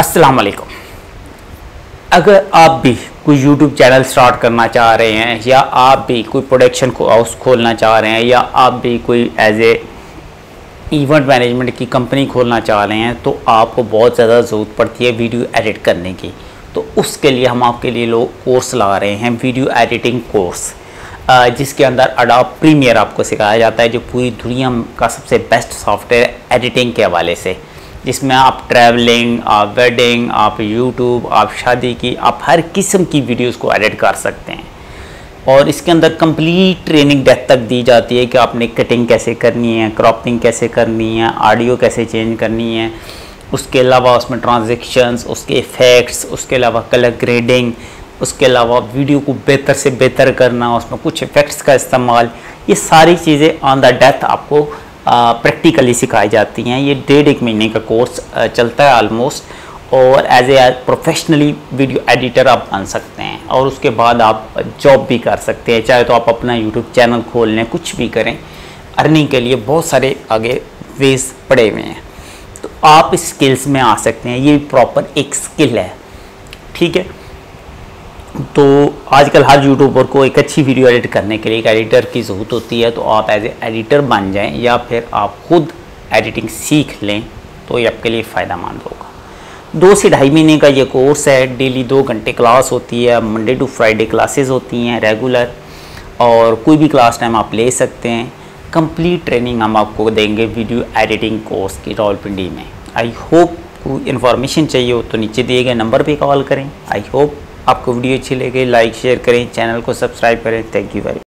अस्सलाम वालेकुम। अगर आप भी कोई YouTube चैनल स्टार्ट करना चाह रहे हैं या आप भी कोई प्रोडक्शन हाउस खोलना चाह रहे हैं या आप भी कोई एज ए इवेंट मैनेजमेंट की कंपनी खोलना चाह रहे हैं तो आपको बहुत ज़्यादा ज़रूरत पड़ती है वीडियो एडिट करने की। तो उसके लिए हम आपके लिए कोर्स ला रहे हैं, वीडियो एडिटिंग कोर्स, जिसके अंदर एडोब प्रीमियर आपको सिखाया जाता है, जो पूरी दुनिया का सबसे बेस्ट सॉफ्टवेयर एडिटिंग के हवाले से, जिसमें आप ट्रैवलिंग, आप वेडिंग, आप यूट्यूब, आप शादी की, आप हर किस्म की वीडियोस को एडिट कर सकते हैं। और इसके अंदर कंप्लीट ट्रेनिंग डेप्थ तक दी जाती है कि आपने कटिंग कैसे करनी है, क्रॉपिंग कैसे करनी है, ऑडियो कैसे चेंज करनी है, उसके अलावा उसमें ट्रांजैक्शंस, उसके इफ़ेक्ट्स, उसके अलावा कलर ग्रेडिंग, उसके अलावा वीडियो को बेहतर से बेहतर करना, उसमें कुछ इफ़ेक्ट्स का इस्तेमाल, ये सारी चीज़ें ऑन द डेप्थ आपको प्रैक्टिकली सिखाई जाती हैं। ये 1.5 महीने का कोर्स चलता है ऑलमोस्ट, और as a professionally video editor आप बन सकते हैं और उसके बाद आप जॉब भी कर सकते हैं। चाहे तो आप अपना यूट्यूब चैनल खोल लें, कुछ भी करें, अर्निंग के लिए बहुत सारे आगे वेज पड़े हुए हैं। तो आप इस स्किल्स में आ सकते हैं, ये प्रॉपर एक स्किल है, ठीक है। तो आजकल हर यूट्यूबर को एक अच्छी वीडियो एडिट करने के लिए एक एडिटर की ज़रूरत होती है। तो आप एज ए एडिटर बन जाएं या फिर आप खुद एडिटिंग सीख लें तो ये आपके लिए फ़ायदेमंद होगा। 2 से 2.5 महीने का ये कोर्स है। डेली 2 घंटे क्लास होती है, मंडे टू फ्राइडे क्लासेस होती हैं रेगुलर, और कोई भी क्लास टाइम आप ले सकते हैं। कंप्लीट ट्रेनिंग हम आपको देंगे वीडियो एडिटिंग कोर्स की रावलपिंडी में। आई होप कोई इन्फॉर्मेशन चाहिए हो तो नीचे दिए गए नंबर पर कॉल करें। आई होप आपको वीडियो अच्छी लगे, लाइक शेयर करें, चैनल को सब्सक्राइब करें। Thank you very much.